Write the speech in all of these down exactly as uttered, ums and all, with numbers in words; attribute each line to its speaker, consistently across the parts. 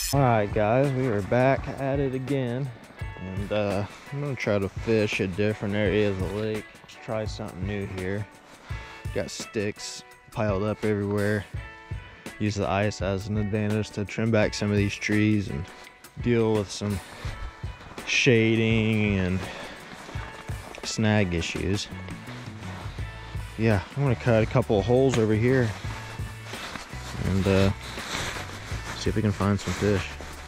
Speaker 1: Alright guys, we are back at it again, and uh, I'm gonna try to fish at different areas of the lake. Try something new here. Got sticks piled up everywhere. Use the ice as an advantage to trim back some of these trees and deal with some shading and snag issues. Yeah, I'm gonna cut a couple of holes over here and uh, see if we can find some fish.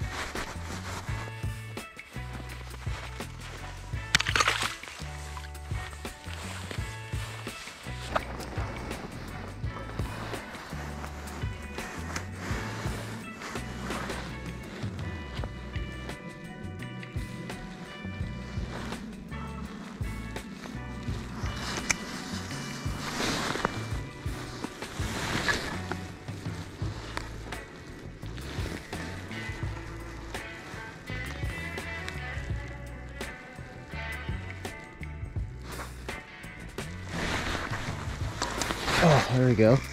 Speaker 1: Oh, there we go.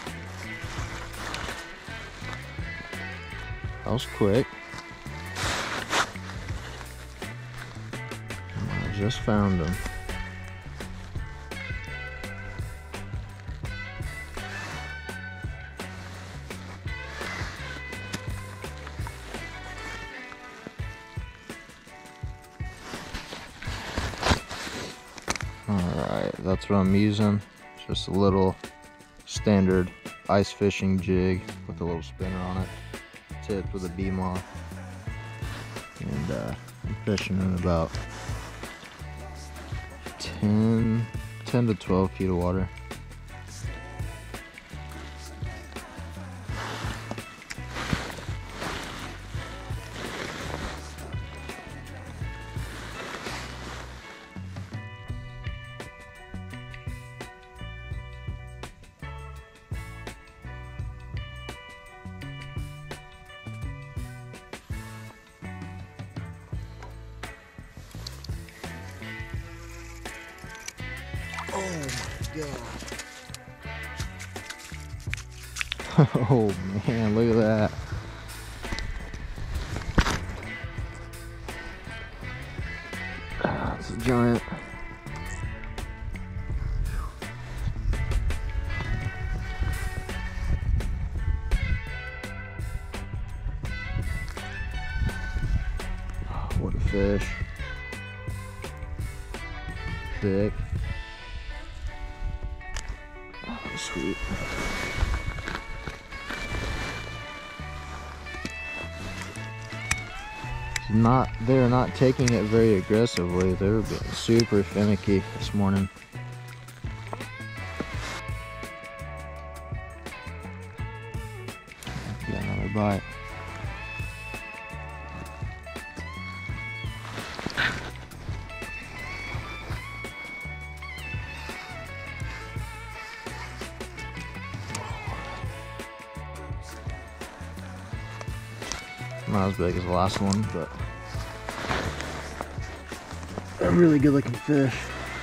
Speaker 1: That was quick. I just found them. Alright, that's what I'm using. Just a little standard ice fishing jig with a little spinner on it, tipped with a beam off. And uh, I'm fishing in about ten, ten to twelve feet of water. Oh my god. Oh man, look at that. Ah, it's a giant. Oh, what a fish. Thick. Oh, sweet. Not, they're not taking it very aggressively. They were being super finicky this morning. Got another bite. Not as big as the last one, but a really good looking fish.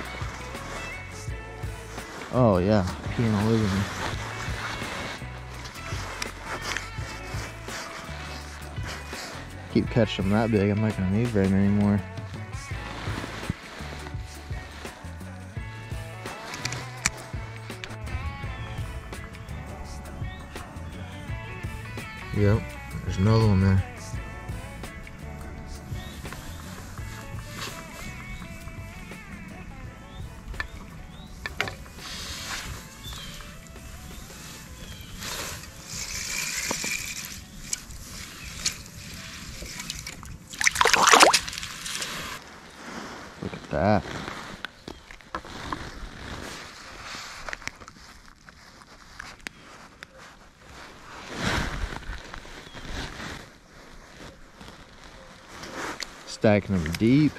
Speaker 1: Oh yeah, peeing all over me. Keep catching them that big, I'm not gonna need very many more. Yep, there's another one there. Look at that. Stacking them deep.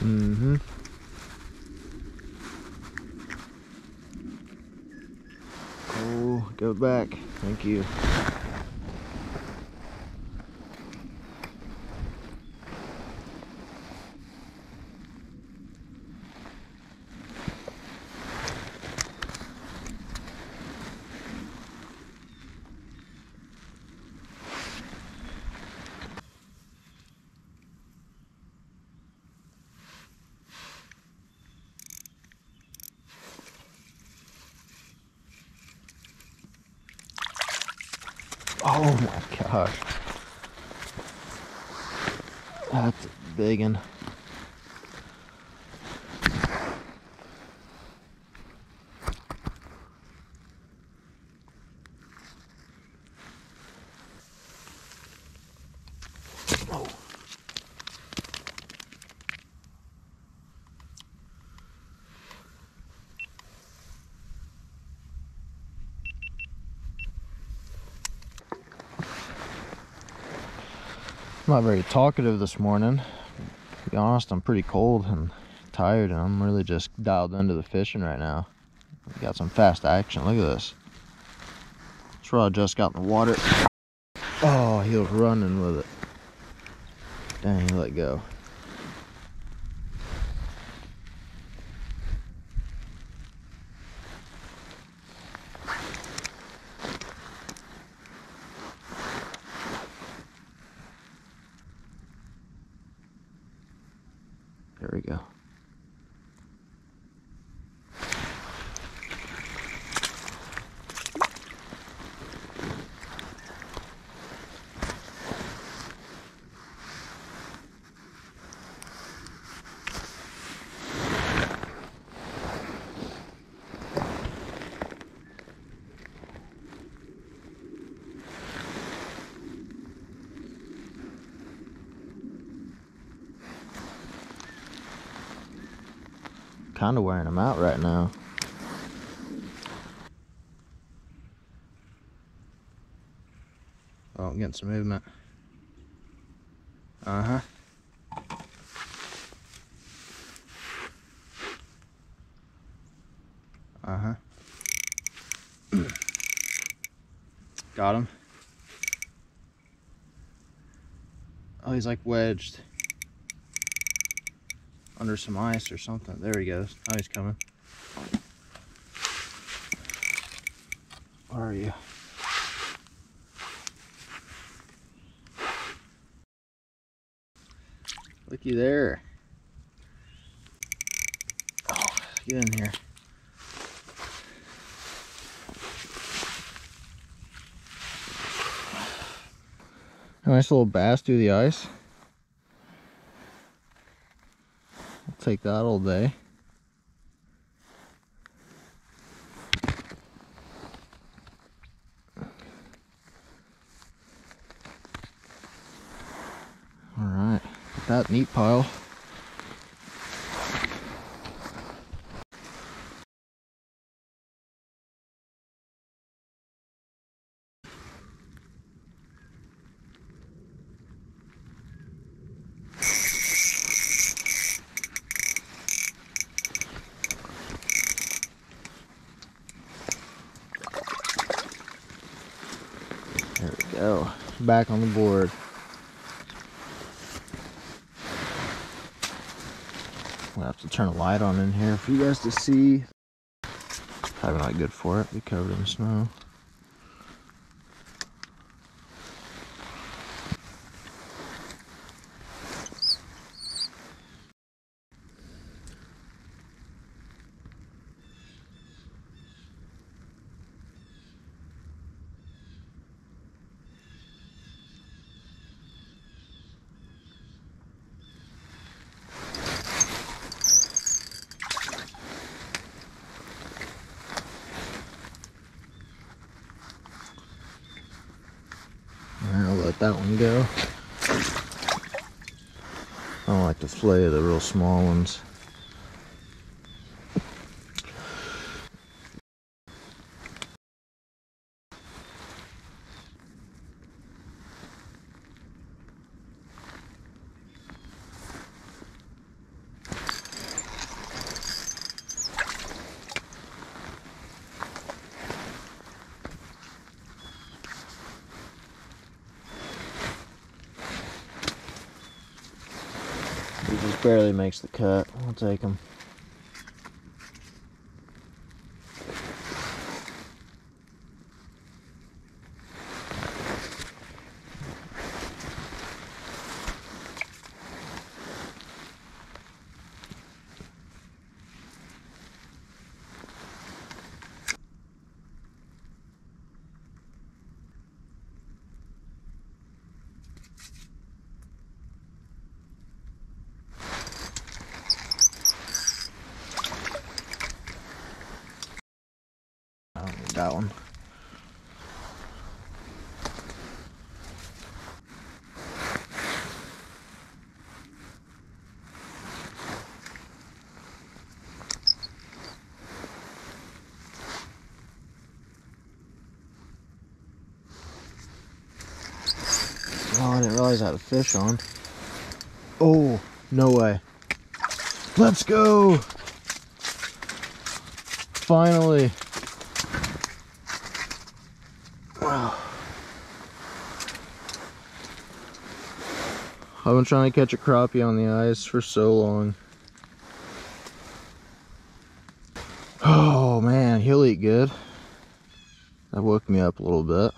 Speaker 1: Mm-hmm. Oh, go back. Thank you. Oh my gosh. That's a big one. Oh. I'm not very talkative this morning. To be honest, I'm pretty cold and tired, and I'm really just dialed into the fishing right now. We got some fast action. Look at this. This rod just got in the water. Oh, he was running with it. Dang, he let go. There we go. Kind of wearing them out right now. Oh, I'm getting some movement. Uh-huh. Uh-huh. Got him. Oh, he's like wedged under some ice or something. There he goes. Oh, he's coming. Where are you? Looky there. Oh, get in here. A nice little bass through the ice. I'll take that all day. Alright, put that meat pile. There we go. Back on the board. We'll have to turn a light on in here for you guys to see. Probably not good for it. Be covered in snow. I'll let that one go. I don't like to flay the real small ones. just barely makes the cut. I'll take them. I don't need that one. Oh, I didn't realize I had a fish on. Oh, no way. Let's go! Finally. Wow. I've been trying to catch a crappie on the ice for so long. Oh man, he'll eat good. That woke me up a little bit.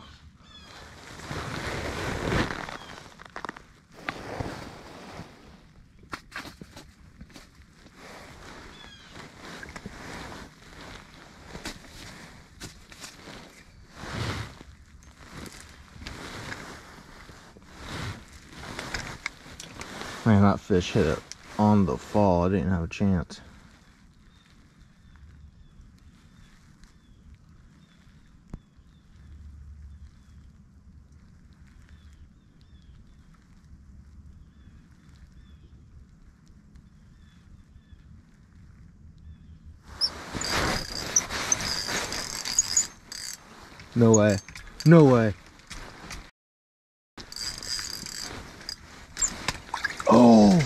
Speaker 1: Man, that fish hit it on the fall. I didn't have a chance. No way. No way. Oh!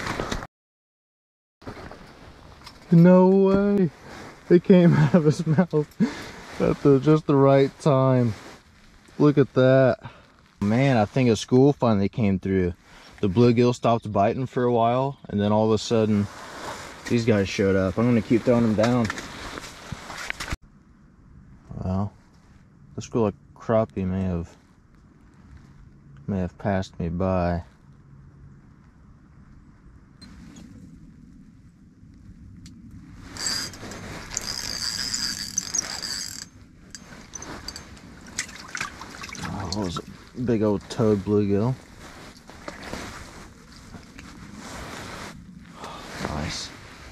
Speaker 1: No way. It came out of his mouth at the just the right time. Look at that. Man, I think a school finally came through. The bluegill stopped biting for a while, and then all of a sudden, these guys showed up. I'm gonna keep throwing them down. Well, the school of crappie may have may have passed me by. Oh, that was a big old toad bluegill. Nice.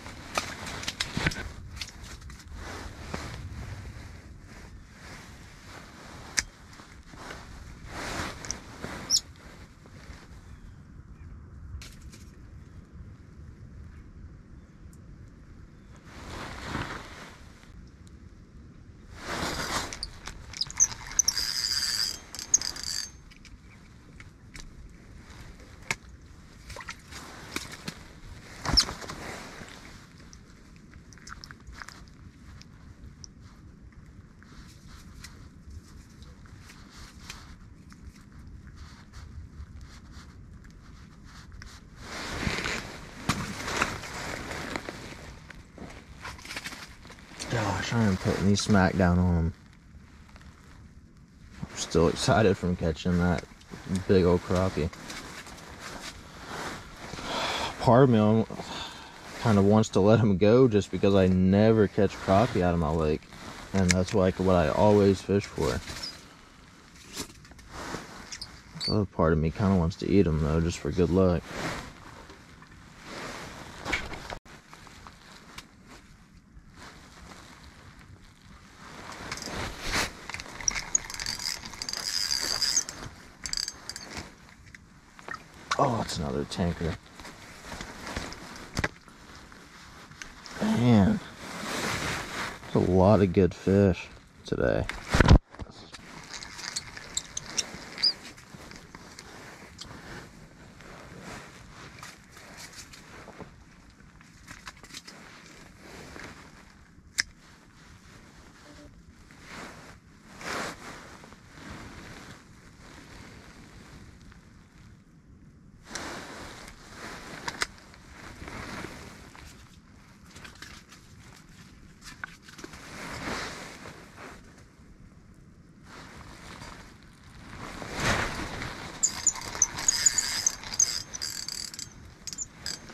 Speaker 1: Gosh, I am putting these smack down on them. I'm still excited from catching that big old crappie. Part of me kind of wants to let him go just because I never catch crappie out of my lake, and that's like what I always fish for. The other part of me kind of wants to eat them though, just for good luck. Oh, it's another tanker. Man, there's a lot of good fish today.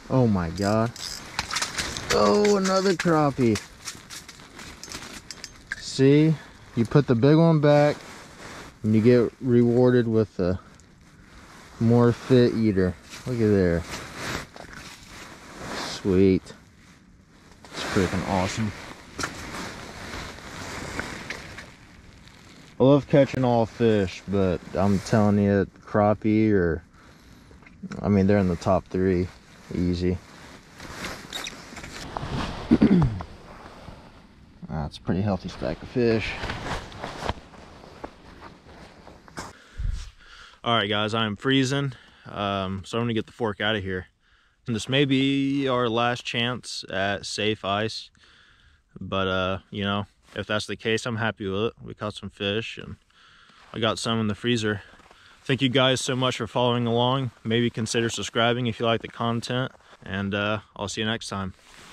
Speaker 1: Oh my God. Oh, another crappie. See, you put the big one back and you get rewarded with a more fit eater. Look at there. Sweet. It's freaking awesome. I love catching all fish, but I'm telling you, crappie or, I mean, they're in the top three, easy. That's a pretty healthy stack of fish. All right, guys, I'm freezing, um, so I'm gonna get the fork out of here. And this may be our last chance at safe ice, but uh, you know, if that's the case, I'm happy with it. We caught some fish, and I got some in the freezer. Thank you guys so much for following along. Maybe consider subscribing if you like the content, and uh, I'll see you next time.